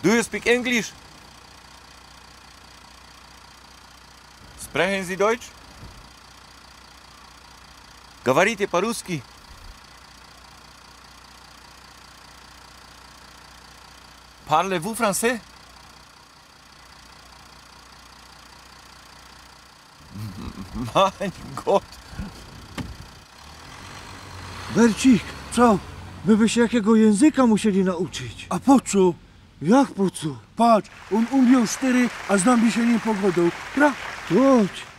Do you speak English? Sprechen Sie Deutsch? Говорите по-русски? Parlez-vous français? Mein Gott! Bercik, co? My by się jakiego języka musieli nauczyć. A po co? Jak po co? Patrz, on umiał 4, a z nami się nie pogodą. Pra? Chodź.